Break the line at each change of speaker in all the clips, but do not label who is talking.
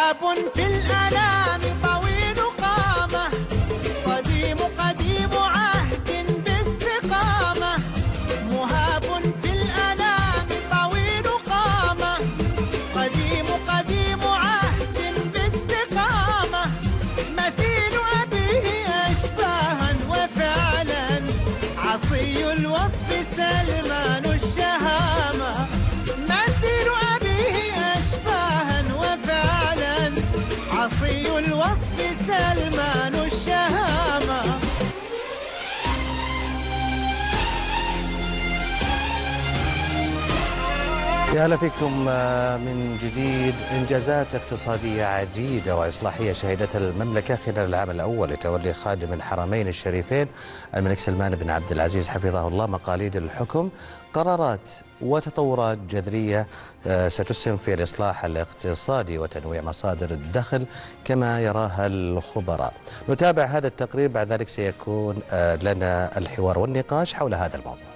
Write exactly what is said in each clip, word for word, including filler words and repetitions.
مهاب في الأنام طويل قامة، قديم قديم عهد باستقامة. مهاب في الأنام طويل قامة، قديم قديم عهد باستقامة. مثيل أبيه أشباها وفعلا، عصي الوصف سلمان الشهامة. مثيل أبيه أشباها وفعلا، عصي الوصف سلمان الشهامة.
يا هلا فيكم من جديد. إنجازات اقتصادية عديدة وإصلاحية شهدتها المملكة خلال العام الأول لتولي خادم الحرمين الشريفين الملك سلمان بن عبد العزيز حفظه الله مقاليد الحكم. قرارات وتطورات جذرية ستسهم في الإصلاح الاقتصادي وتنويع مصادر الدخل كما يراها الخبراء. نتابع هذا التقرير، بعد ذلك سيكون لنا الحوار والنقاش حول هذا الموضوع.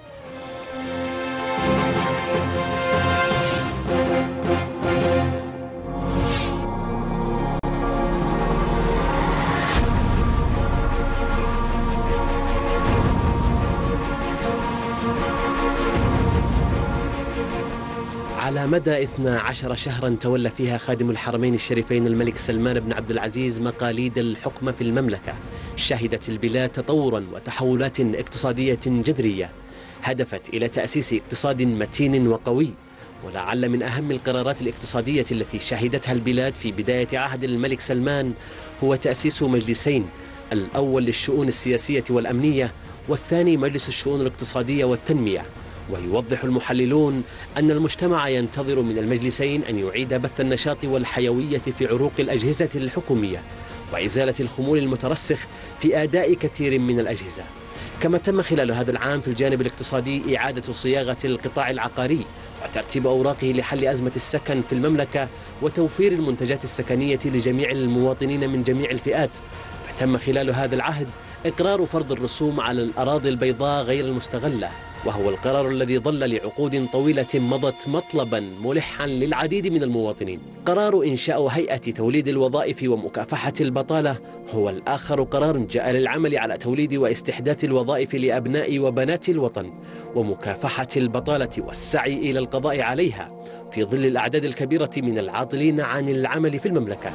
على مدى اثني عشر شهرا تولى فيها خادم الحرمين الشريفين الملك سلمان بن عبد العزيز مقاليد الحكم في المملكة. شهدت البلاد تطورا وتحولات اقتصادية جذرية هدفت إلى تأسيس اقتصاد متين وقوي. ولعل من أهم القرارات الاقتصادية التي شهدتها البلاد في بداية عهد الملك سلمان هو تأسيس مجلسين، الأول للشؤون السياسية والأمنية، والثاني مجلس الشؤون الاقتصادية والتنمية. ويوضح المحللون أن المجتمع ينتظر من المجلسين أن يعيد بث النشاط والحيوية في عروق الأجهزة الحكومية وإزالة الخمول المترسخ في أداء كثير من الأجهزة. كما تم خلال هذا العام في الجانب الاقتصادي إعادة صياغة القطاع العقاري وترتيب أوراقه لحل أزمة السكن في المملكة وتوفير المنتجات السكنية لجميع المواطنين من جميع الفئات. فتم خلال هذا العهد إقرار فرض الرسوم على الأراضي البيضاء غير المستغلة، وهو القرار الذي ظل لعقود طويلة مضت مطلبا ملحا للعديد من المواطنين. قرار إنشاء هيئة توليد الوظائف ومكافحة البطالة هو الآخر قرار جاء للعمل على توليد واستحداث الوظائف لأبناء وبنات الوطن ومكافحة البطالة والسعي إلى القضاء عليها في ظل الأعداد الكبيرة من العاطلين عن العمل في المملكة.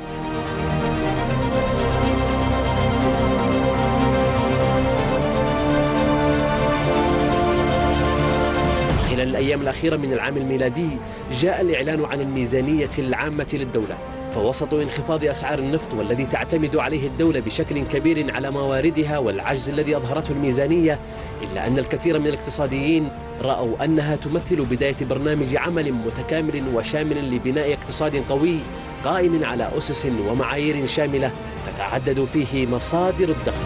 خلال الأيام الأخيرة من العام الميلادي جاء الإعلان عن الميزانية العامة للدولة، فوسط انخفاض أسعار النفط والذي تعتمد عليه الدولة بشكل كبير على مواردها والعجز الذي أظهرته الميزانية، إلا أن الكثير من الاقتصاديين رأوا أنها تمثل بداية برنامج عمل متكامل وشامل لبناء اقتصاد قوي قائم على أسس ومعايير شاملة تتعدد فيه مصادر الدخل.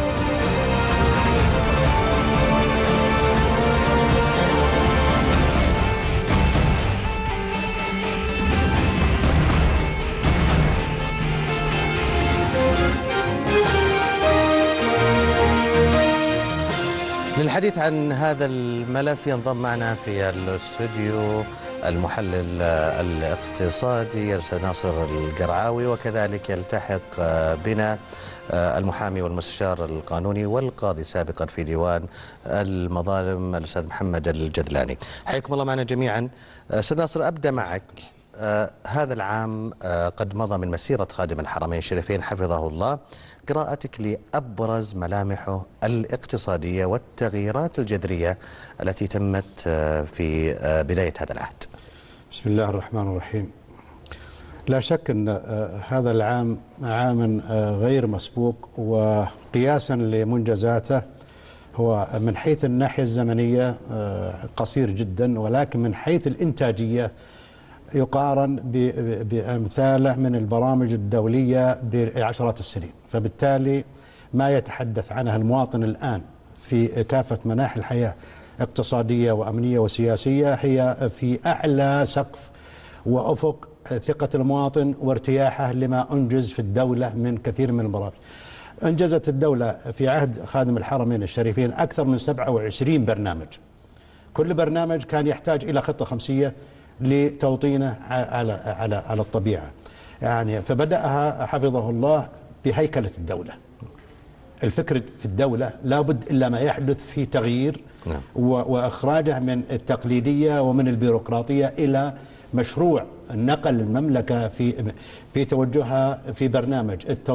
للحديث عن هذا الملف ينضم معنا في الاستوديو المحلل الاقتصادي الأستاذ ناصر القرعاوي، وكذلك يلتحق بنا المحامي والمستشار القانوني والقاضي سابقا في ديوان المظالم الأستاذ محمد الجذلاني. حياكم الله معنا جميعا. أستاذ ناصر، أبدأ معك. آه هذا العام آه قد مضى من مسيرة خادم الحرمين الشريفين حفظه الله، قراءتك لأبرز ملامحه الاقتصادية والتغييرات الجذرية التي تمت آه في آه بداية هذا العهد.
بسم الله الرحمن الرحيم. لا شك أن آه هذا العام عام آه غير مسبوق، وقياسا لمنجزاته هو من حيث الناحية الزمنية آه قصير جدا، ولكن من حيث الإنتاجية يقارن بأمثاله من البرامج الدولية بعشرات السنين. فبالتالي ما يتحدث عنه المواطن الآن في كافة مناحي الحياة اقتصادية وأمنية وسياسية هي في أعلى سقف وأفق ثقة المواطن وارتياحه لما أنجز في الدولة من كثير من البرامج. أنجزت الدولة في عهد خادم الحرمين الشريفين أكثر من سبعة وعشرين برنامج، كل برنامج كان يحتاج إلى خطة خمسية لتوطينه على على على الطبيعة. يعني فبدأها حفظه الله بهيكلة الدولة. الفكر في الدولة لابد إلا ما يحدث في تغيير
نعم.
وإخراجه من التقليدية ومن البيروقراطية إلى مشروع نقل المملكة في في توجهها في برنامج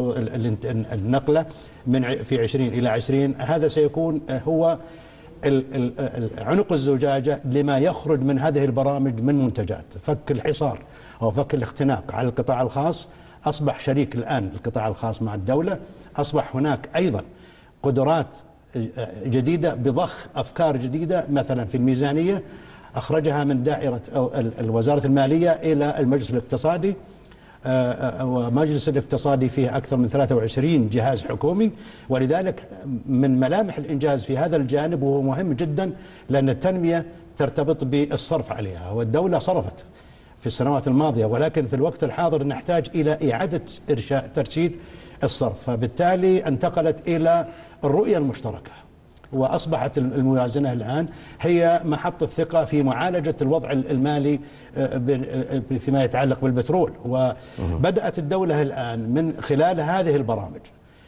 النقلة من في عشرين إلى عشرين. هذا سيكون هو عنق الزجاجة لما يخرج من هذه البرامج من منتجات. فك الحصار أو فك الاختناق على القطاع الخاص، أصبح شريك الآن القطاع الخاص مع الدولة، أصبح هناك أيضا قدرات جديدة بضخ أفكار جديدة. مثلا في الميزانية أخرجها من دائرة الوزارة المالية إلى المجلس الاقتصادي، ومجلس الاقتصادي فيه أكثر من ثلاثة وعشرين جهاز حكومي، ولذلك من ملامح الإنجاز في هذا الجانب، وهو مهم جدا لأن التنمية ترتبط بالصرف عليها، والدولة صرفت في السنوات الماضية، ولكن في الوقت الحاضر نحتاج إلى إعادة إرشاد ترشيد الصرف، فبالتالي انتقلت إلى الرؤية المشتركة، وأصبحت الموازنة الآن هي محط الثقة في معالجة الوضع المالي فيما يتعلق بالبترول. وبدأت الدولة الآن من خلال هذه البرامج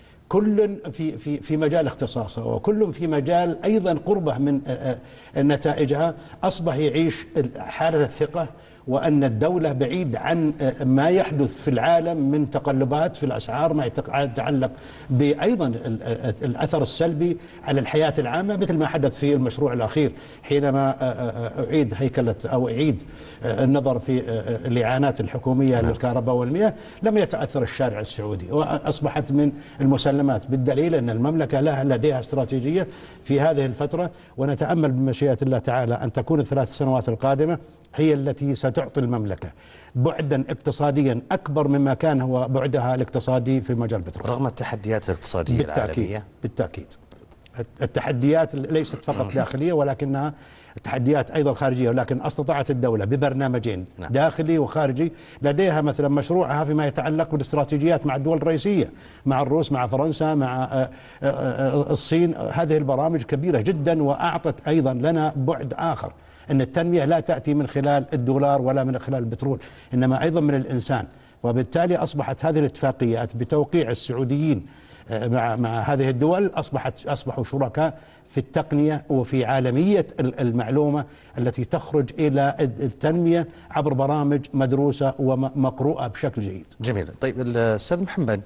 كل في في في مجال اختصاصه، وكل في مجال أيضا قربه من نتائجها، أصبح يعيش حالة الثقة، وأن الدولة بعيد عن ما يحدث في العالم من تقلبات في الأسعار، ما يتعلق بأيضا الأثر السلبي على الحياة العامة، مثل ما حدث في المشروع الأخير حينما أعيد هيكلة أو أعيد النظر في الإعانات الحكومية للكهرباء والمياه، لم يتأثر الشارع السعودي، وأصبحت من المسلمات، بالدليل أن المملكة لها لديها استراتيجية في هذه الفترة، ونتأمل بمشيئة الله تعالى أن تكون الثلاث سنوات القادمة هي التي ستعطي المملكة بعدا اقتصاديا أكبر مما كان هو بعدها الاقتصادي في مجال البترول،
رغم التحديات الاقتصادية
بالتأكيد
العالمية.
بالتأكيد التحديات ليست فقط داخلية، ولكنها تحديات أيضا خارجية، ولكن استطاعت الدولة ببرنامجين نعم. داخلي وخارجي، لديها مثلا مشروعها فيما يتعلق بالاستراتيجيات مع الدول الرئيسية، مع الروس، مع فرنسا، مع الصين. هذه البرامج كبيرة جدا، وأعطت أيضا لنا بعد آخر، أن التنمية لا تأتي من خلال الدولار ولا من خلال البترول، إنما أيضا من الإنسان. وبالتالي أصبحت هذه الاتفاقيات بتوقيع السعوديين مع مع هذه الدول أصبحت أصبحوا شركاء في التقنية وفي عالمية المعلومة التي تخرج إلى التنمية عبر برامج مدروسة ومقروءة بشكل جيد.
جميل. طيب الأستاذ محمد،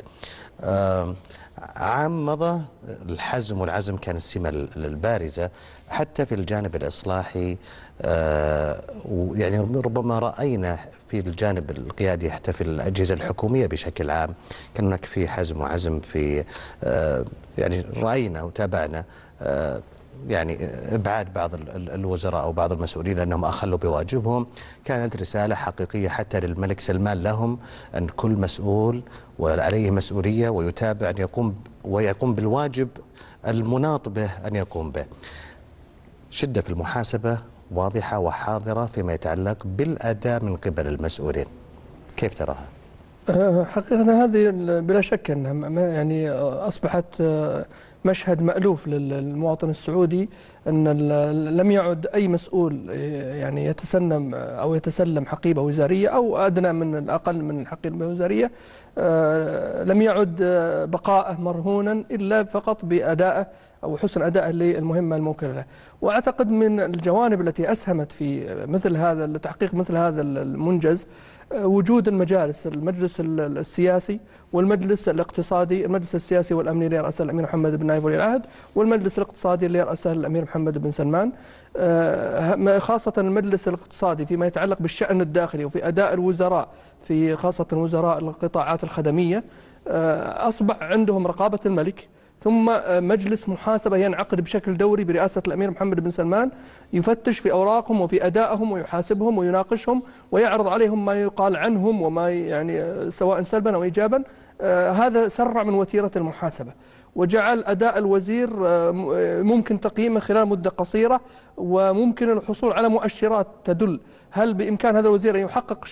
عام مضى الحزم والعزم كان السمة البارزة حتى في الجانب الإصلاحي، ويعني ربما رأينا في الجانب القيادي حتى في الأجهزة الحكومية بشكل عام كان هناك في حزم وعزم في يعني رأينا وتابعنا يعني إبعاد بعض الوزراء أو بعض المسؤولين لأنهم أخلوا بواجبهم. كانت رسالة حقيقية حتى للملك سلمان لهم أن كل مسؤول وعليه مسؤولية ويتابع أن يقوم ويقوم بالواجب المناط به أن يقوم به. شدة في المحاسبة واضحة وحاضرة فيما يتعلق بالأداء من قبل المسؤولين، كيف تراها؟
حقيقة هذه بلا شك أنها يعني أصبحت مشهد مألوف للمواطن السعودي، أن لم يعد أي مسؤول يعني يتسنم أو يتسلم حقيبة وزارية أو أدنى من الأقل من الحقيبة الوزارية، لم يعد بقاءه مرهونا إلا فقط بأدائه أو حسن أدائه للمهمة الموكلة له. وأعتقد من الجوانب التي أسهمت في مثل هذا لتحقيق مثل هذا المنجز وجود المجالس، المجلس السياسي والمجلس الاقتصادي، المجلس السياسي والأمني اللي يرأسه الأمير محمد بن نايف ولي العهد، والمجلس الاقتصادي اللي يرأسه الأمير محمد بن سلمان. خاصة المجلس الاقتصادي فيما يتعلق بالشأن الداخلي وفي أداء الوزراء، في خاصة وزراء القطاعات الخدمية، أصبح عندهم رقابة الملك، ثم مجلس محاسبة ينعقد بشكل دوري برئاسة الأمير محمد بن سلمان، يفتش في أوراقهم وفي أدائهم ويحاسبهم ويناقشهم ويعرض عليهم ما يقال عنهم وما يعني سواء سلبا أو إيجابا. هذا سرع من وتيرة المحاسبة وجعل أداء الوزير ممكن تقييمه خلال مدة قصيرة، وممكن الحصول على مؤشرات تدل هل بإمكان هذا الوزير أن يحقق شيء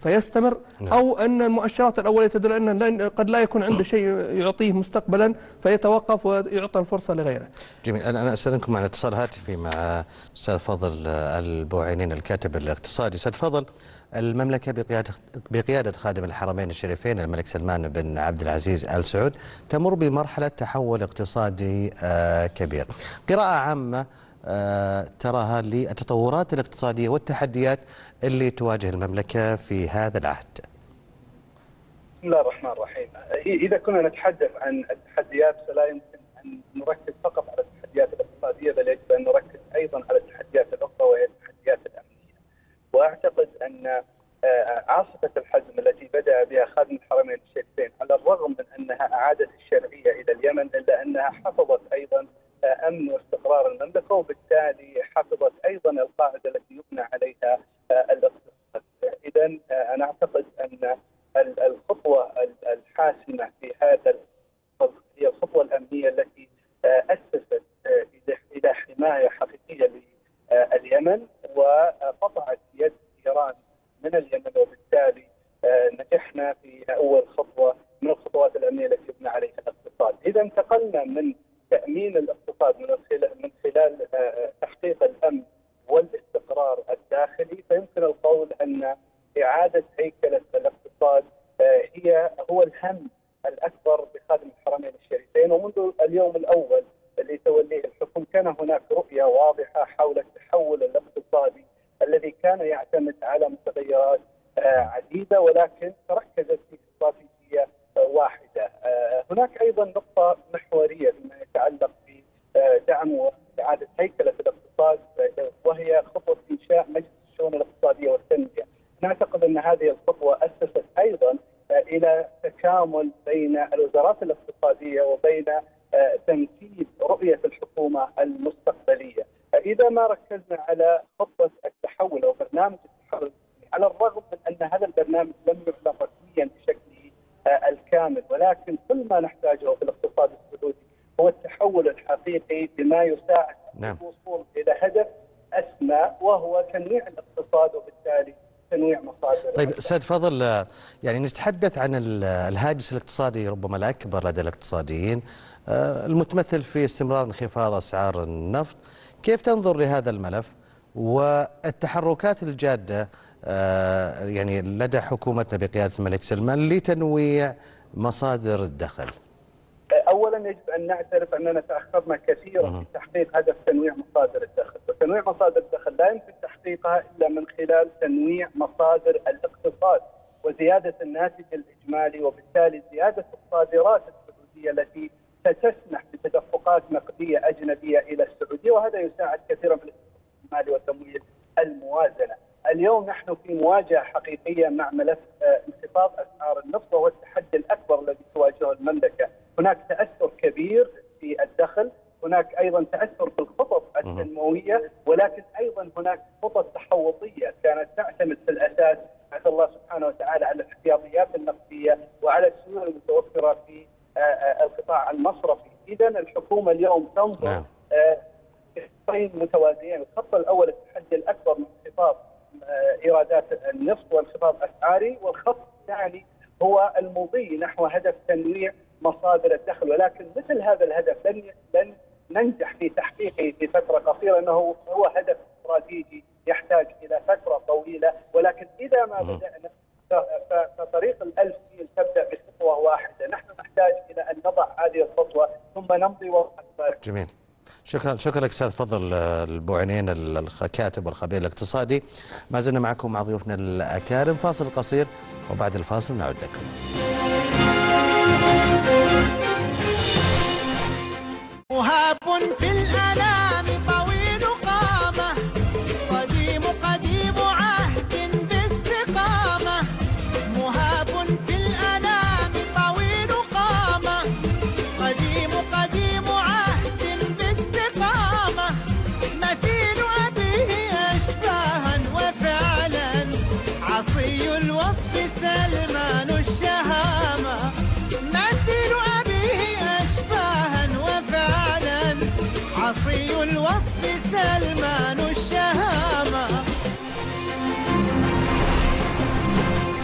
فيستمر، أو أن المؤشرات الأولية تدل أن قد لا يكون عنده شيء يعطيه مستقبلا فيتوقف ويعطى الفرصة لغيره.
جميل. أنا أستاذنكم على اتصال هاتفي مع أستاذ فضل البوعينين الكاتب الاقتصادي. أستاذ فضل، المملكة بقيادة بقيادة خادم الحرمين الشريفين الملك سلمان بن عبد العزيز آل سعود تمر بمرحلة تحول اقتصادي كبير. قراءة عامة تراها للتطورات الاقتصادية والتحديات اللي تواجه المملكة في هذا العهد.
بسم الله الرحمن الرحيم. إذا كنا نتحدث عن التحديات فلا يمكن أن نركز فقط على التحديات الاقتصادية، بل يجب أن نركز أيضا على التحديات الأخرى وهي التحديات الأمنية. وأعتقد أن عاصفة الحزم التي بدأ بها خادم الحرمين الشريفين على الرغم من أنها أعادت الشرعية إلى اليمن، إلا أنها حفظت أيضا أمن واستقرار المملكة، وبالتالي حفظت أيضا القاعدة التي يبنى عليها الاقتصاد. إذا أنا أعتقد أن الخطوة الحاسمة في هذا هي الخطوة الأمنية التي أسست إلى حماية حقيقية لليمن وقطعت يد إيران من اليمن، وبالتالي نجحنا في أول خطوة من الخطوات الأمنية التي يبنى عليها الاقتصاد. إذا انتقلنا من تأمين الاقتصاد من خلال من خلال تحقيق الأمن والاستقرار الداخلي، فيمكن القول أن إعادة هيكلة الاقتصاد هي هو الهم الأكبر بخادم الحرمين الشريفين. ومنذ اليوم الأول لتوليه الحكم كان هناك رؤية واضحة حول التحول الاقتصادي الذي كان يعتمد على متغيرات عديدة، ولكن تركزت في استراتيجية واحدة. هناك أيضا نقطة محورية فيما يتعلق بدعم وإعادة هيكلة الاقتصاد، وهي خطوة إنشاء مجلس الشؤون الاقتصادية والتنمية. نعتقد أن هذه الخطوة أسست أيضا إلى تكامل بين الوزارات الاقتصادية وبين تنفيذ رؤية الحكومة المستقبلية. إذا ما ركزنا على خطة التحول أو برنامج التحول، على الرغم من أن هذا البرنامج لم يعلن رسميا بشكله الكامل، ولكن كل ما نحتاجه في الاقتصاد السعودي هو التحول الحقيقي بما يساعد
نعم.
في الوصول إلى هدف أسمى وهو تنويع الاقتصاد وبالتالي تنويع مصادر.
طيب أستاذ فضل، يعني نتحدث عن الهاجس الاقتصادي ربما الأكبر لدى الاقتصاديين المتمثل في استمرار انخفاض أسعار النفط. كيف تنظر لهذا الملف والتحركات الجادة يعني لدى حكومتنا بقيادة الملك سلمان لتنويع مصادر الدخل؟
أولا يجب أن نعترف أننا تأخرنا كثيرا في تحقيق هدف تنويع مصادر الدخل، وتنويع مصادر الدخل لا يمكن تحقيقها إلا من خلال تنويع مصادر الاقتصاد وزيادة الناتج الإجمالي، وبالتالي زيادة الصادرات السعودية التي ستسمح بتدفقات نقدية أجنبية إلى السعودية، وهذا يساعد كثيرا في الاستثمار المالي وتمويل الموازنة. اليوم نحن في مواجهة حقيقية مع ملف انخفاض أسعار النفط، وهو التحدي الأكبر الذي تواجهه المملكة. هناك تأثر كبير في الدخل، هناك أيضا تأثر في الخطط التنموية، ولكن أيضا هناك خطط تحوطية كانت تعتمد في الأساس عند الله سبحانه وتعالى على الاحتياطيات النقدية وعلى السيولة المتوفرة في القطاع المصرفي. إذا الحكومة اليوم تنظر خطين متوازيين. الخط الأول التحدي الأكبر من انخفاض إيرادات النفط وانخفاض أسعاري، والخط الثاني هو المضي نحو هدف تنويع مصادر الدخل. ولكن مثل هذا الهدف لن لن ننجح في تحقيقه في فترة قصيرة، انه هو هدف استراتيجي يحتاج الى فترة طويلة. ولكن اذا ما بدأنا فطريق الألف ميل تبدأ بخطوة واحدة. نحن نحتاج الى ان نضع هذه الخطوة ثم نمضي وراء.
جميل. شكرا شكرا لك استاذ فضل البوعينين الكاتب والخبير الاقتصادي. ما زلنا معكم مع ضيوفنا الاكارم. فاصل قصير وبعد الفاصل نعود لكم.
مهاب في الأنام طويل قامة، قديم قديم عهد باستقامة. مهاب في الأنام طويل قامة، قديم قديم عهد باستقامة. مثيل أبيه أشباها وفعلا، عصي الوصف سلمان الشهامة. مثيل أبيه أشباها وفعلا، عصي الوصف سلمان الشهامة.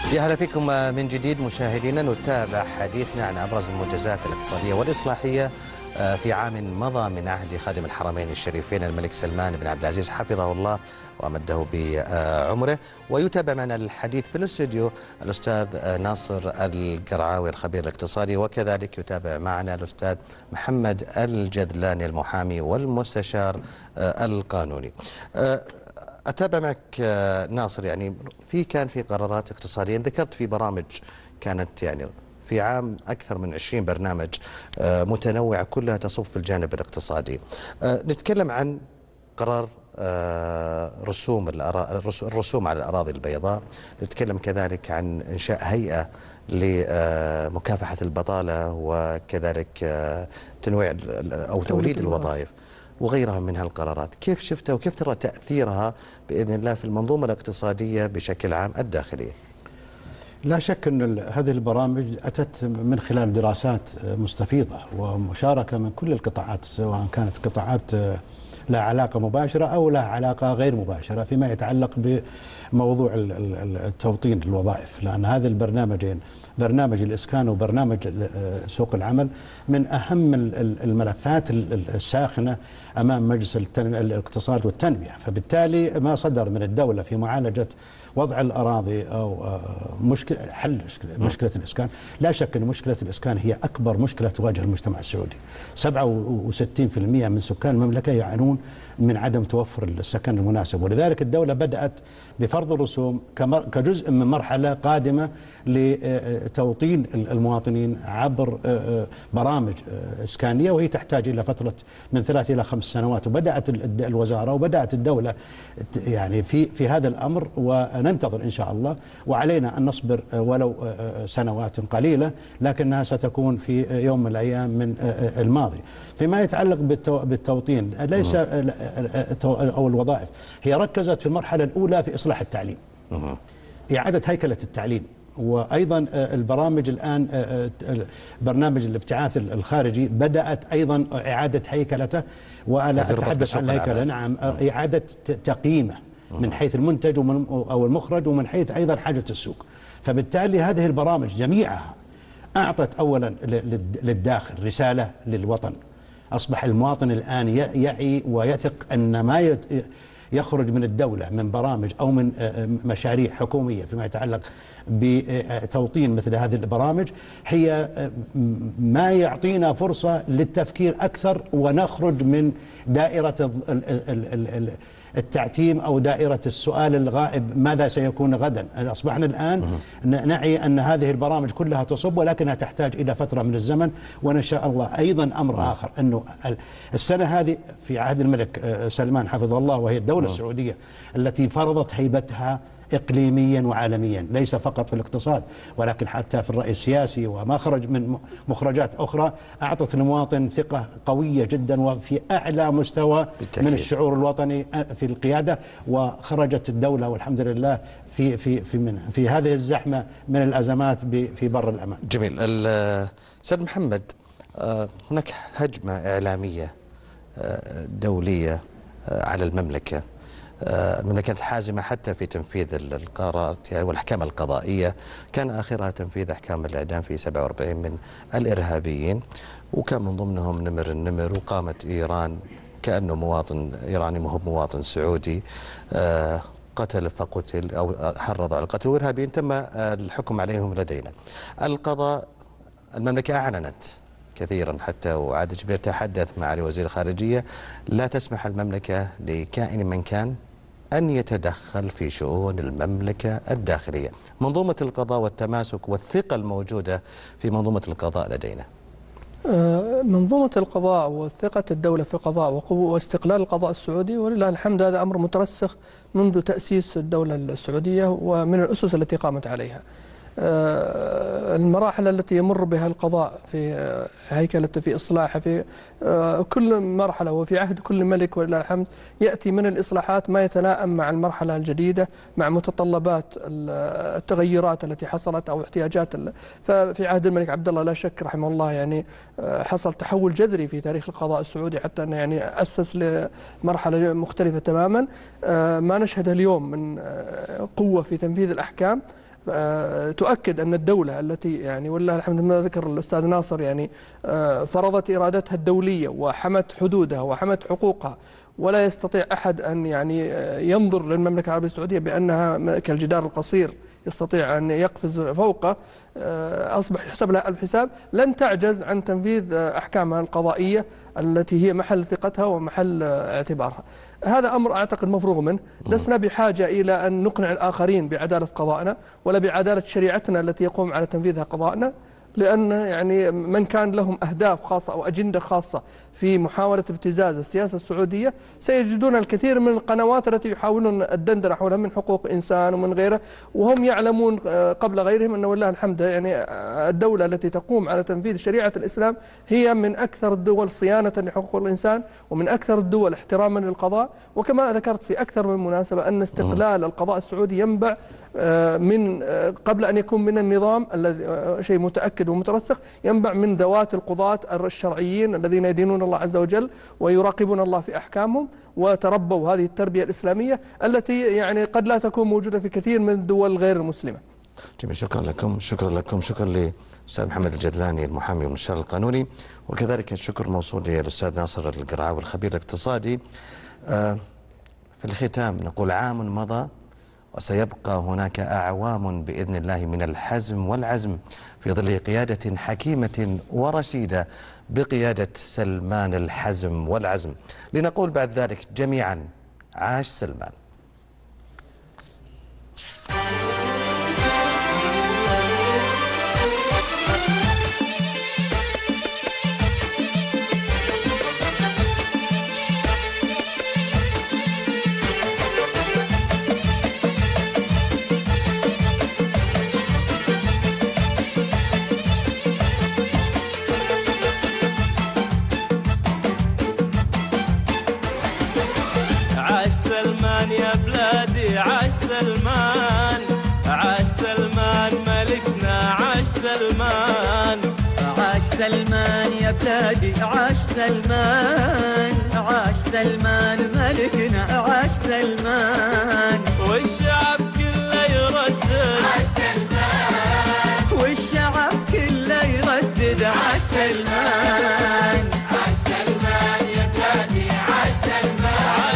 يا هلا فيكم من جديد مشاهدينا. نتابع حديثنا عن أبرز المنجزات الاقتصادية والإصلاحية في عام مضى من عهد خادم الحرمين الشريفين الملك سلمان بن عبد العزيز حفظه الله وأمده بعمره. ويتابع معنا الحديث في الاستوديو الأستاذ ناصر القرعاوي الخبير الاقتصادي، وكذلك يتابع معنا الأستاذ محمد الجذلاني المحامي والمستشار القانوني. أتابع معك ناصر، يعني في كان في قرارات اقتصادية، ذكرت في برامج كانت يعني في عام أكثر من عشرين برنامج متنوعة كلها تصب في الجانب الاقتصادي. نتكلم عن قرار رسوم الرسوم على الأراضي البيضاء، نتكلم كذلك عن إنشاء هيئة لمكافحة البطالة وكذلك تنويع أو توليد الوظائف وغيرها من هالقرارات. كيف شفتها وكيف ترى تأثيرها بإذن الله في المنظومة الاقتصادية بشكل عام الداخلية؟
لا شك أن هذه البرامج أتت من خلال دراسات مستفيضة ومشاركة من كل القطاعات، سواء كانت قطاعات لها علاقة مباشرة أو لها علاقة غير مباشرة فيما يتعلق بموضوع التوطين الوظائف، لأن هذه البرنامجين، برنامج الإسكان وبرنامج سوق العمل، من أهم الملفات الساخنة أمام مجلس الاقتصاد والتنمية. فبالتالي ما صدر من الدولة في معالجة وضع الأراضي أو مشكلة حل مشكلة الإسكان، لا شك أن مشكلة الإسكان هي أكبر مشكلة تواجه المجتمع السعودي. سبعة وستين بالمئة من سكان المملكة يعانون من عدم توفر السكن المناسب، ولذلك الدولة بدأت بفرض الرسوم كجزء من مرحلة قادمة لتوطين المواطنين عبر برامج إسكانية، وهي تحتاج إلى فترة من ثلاث إلى خمس سنوات. وبدأت الوزارة وبدأت الدولة يعني في في هذا الأمر، وننتظر إن شاء الله، وعلينا أن نصبر ولو سنوات قليلة، لكنها ستكون في يوم من الأيام من الماضي. فيما يتعلق بالتوطين ليس أو الوظائف، هي ركزت في المرحلة الأولى في إصلاح التعليم، إعادة هيكلة التعليم، وأيضا البرامج الآن برنامج الابتعاث الخارجي بدأت أيضا إعادة هيكلته، وأنا أتحدث عن الهيكلة، نعم، إعادة تقييمه من حيث المنتج أو المخرج ومن حيث أيضا حاجة السوق. فبالتالي هذه البرامج جميعها أعطت أولا للداخل رسالة للوطن. أصبح المواطن الآن يعي ويثق أن ما يخرج من الدولة من برامج أو من مشاريع حكومية فيما يتعلق بتوطين مثل هذه البرامج هي ما يعطينا فرصة للتفكير أكثر ونخرج من دائرة التعتيم أو دائرة السؤال الغائب ماذا سيكون غدا. أصبحنا الآن نعي أن هذه البرامج كلها تصب، ولكنها تحتاج إلى فترة من الزمن. وإن شاء الله أيضا أمر آخر، أنه السنة هذه في عهد الملك سلمان حفظه الله، وهي الدولة السعودية التي فرضت هيبتها إقليميا وعالميا، ليس فقط في الاقتصاد ولكن حتى في الرأي السياسي وما خرج من مخرجات أخرى، أعطت المواطن ثقة قوية جدا وفي أعلى مستوى بالتأكيد من الشعور الوطني في القيادة. وخرجت الدولة والحمد لله في في في من في هذه الزحمة من الأزمات في بر الأمان.
جميل. أستاذ محمد، هناك هجمة إعلامية دولية على المملكة. المملكة كانت حازمة حتى في تنفيذ القرارات يعني والأحكام القضائية، كان آخرها تنفيذ أحكام الإعدام في سبعة وأربعين من الإرهابيين، وكان من ضمنهم نمر النمر. وقامت إيران كأنه مواطن إيراني مو مواطن سعودي، قتل فقتل أو حرض على القتل، وإرهابيين تم الحكم عليهم لدينا. القضاء، المملكة أعلنت كثيرا حتى وعاد جبير تحدث مع وزير الخارجية، لا تسمح المملكة لكائن من كان أن يتدخل في شؤون المملكة الداخلية. منظومة القضاء والتماسك والثقة الموجودة في منظومة القضاء لدينا.
منظومة القضاء وثقة الدولة في القضاء واستقلال القضاء السعودي ولله الحمد هذا أمر مترسخ منذ تأسيس الدولة السعودية ومن الأسس التي قامت عليها. المراحل التي يمر بها القضاء في هيكلته في إصلاحه في كل مرحلة وفي عهد كل ملك ولله الحمد يأتي من الإصلاحات ما يتلائم مع المرحلة الجديدة مع متطلبات التغيرات التي حصلت أو احتياجات. ففي عهد الملك عبد الله لا شك رحمه الله يعني حصل تحول جذري في تاريخ القضاء السعودي حتى أنه يعني أسس لمرحلة مختلفة تماما. ما نشهده اليوم من قوة في تنفيذ الأحكام تؤكد أن الدولة التي يعني والله الحمد لله ذكر الأستاذ ناصر يعني فرضت إرادتها الدولية وحمت حدودها وحمت حقوقها، ولا يستطيع أحد أن يعني ينظر للمملكة العربية السعودية بأنها كالجدار القصير يستطيع أن يقفز فوقه، أصبح يحسب لها ألف حساب، لن تعجز عن تنفيذ أحكامها القضائية التي هي محل ثقتها ومحل اعتبارها. هذا أمر أعتقد مفروغ منه، لسنا بحاجة إلى أن نقنع الآخرين بعدالة قضائنا ولا بعدالة شريعتنا التي يقوم على تنفيذها قضائنا، لأن يعني من كان لهم أهداف خاصة أو أجندة خاصة في محاولة ابتزاز السياسة السعودية سيجدون الكثير من القنوات التي يحاولون الدندنة حولها من حقوق إنسان ومن غيره، وهم يعلمون قبل غيرهم أن والله الحمد يعني الدولة التي تقوم على تنفيذ شريعة الإسلام هي من أكثر الدول صيانة لحقوق الإنسان ومن أكثر الدول احتراما للقضاء. وكما ذكرت في أكثر من مناسبة أن استقلال القضاء السعودي ينبع من قبل أن يكون من النظام الذي شيء متأكد ومترسخ، ينبع من ذوات القضاة الشرعيين الذين يدينون الله عز وجل ويراقبون الله في أحكامهم وتربوا هذه التربية الإسلامية التي يعني قد لا تكون موجودة في كثير من الدول غير المسلمة.
جميل، شكرا لكم شكرا لكم شكرا للأستاذ محمد الجدلاني المحامي والمستشار القانوني، وكذلك الشكر موصول للأستاذ ناصر القرعاوي الخبير الاقتصادي. في الختام نقول عام مضى وسيبقى هناك أعوام بإذن الله من الحزم والعزم في ظل قيادة حكيمة ورشيدة بقيادة سلمان الحزم والعزم. لنقول بعد ذلك جميعا عاش سلمان.
يا بلادي عاش سلمان، عاش سلمان ملكنا، عاش سلمان،
عاش سلمان يا بلادي، عاش سلمان، عاش سلمان ملكنا، عاش سلمان،
والشعب كله يردد
عاش سلمان، والشعب كله يردد عاش سلمان، عاش سلمان يا بلادي، عاش سلمان،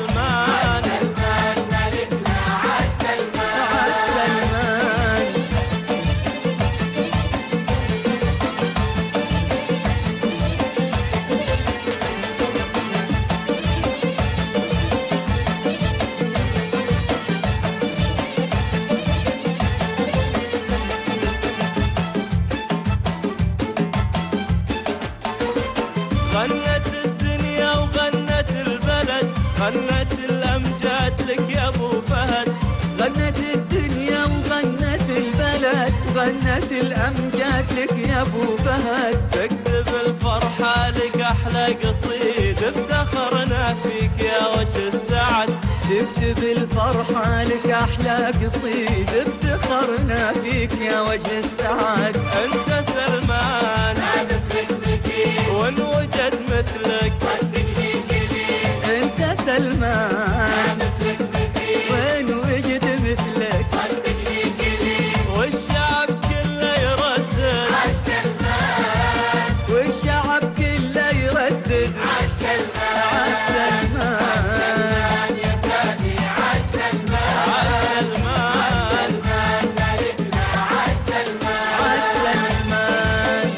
غنت الدنيا وغنت البلد، غنت الأمجاد لك يا أبو فهد،
غنت الدنيا وغنت البلد، غنت الأمجاد لك يا أبو فهد،
تكتب الفرحة لك أحلى قصيد، افتخرنا فيك يا وجه السعد،
تكتب الفرحة لك أحلى قصيد، افتخرنا فيك يا وجه السعد،
أنت سلمان
ما مثلك مثيل،
وإن وجد مثلك
صدقني قليل، أنت سلمان ما مثلك مثيل، وإن وجد مثلك صدقني قليل،
والشعب كله يردد
عاش سلمان، والشعب كله يردد عاش سلمان، عاش سلمان، عاش سلمان يا بلادي، عاش سلمان،
عاش سلمان،
ملكنا، عاش سلمان، عاش سلمان.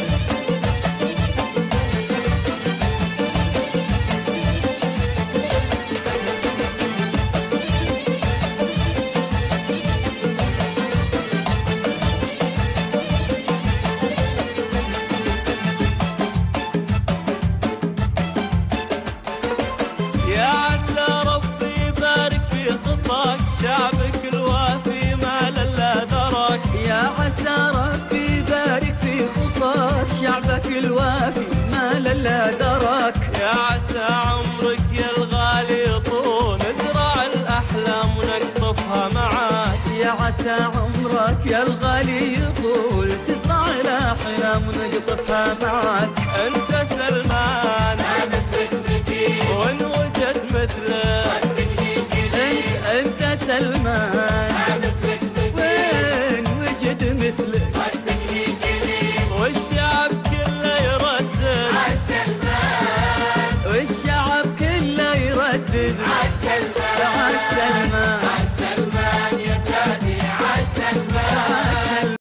يا عسى ربي يبارك في خطاك، شعبك الوافي ما لله ذرك،
يا عسى ربي يبارك في خطاك، شعبك الوافي ما لله درك،
يا عسى عمرك يا الغالي يطول، نزرع الأحلام ونقطفها معاك،
يا عسى عمرك يا الغالي يطول، تزرع الأحلام ونقطفها معك،
أنت سلمان
ما مثلك مثيل،
وإن وجد مثلك
صدقني قليل، أنت أنت سلمان ما مثلك مثيل، عاش سلمان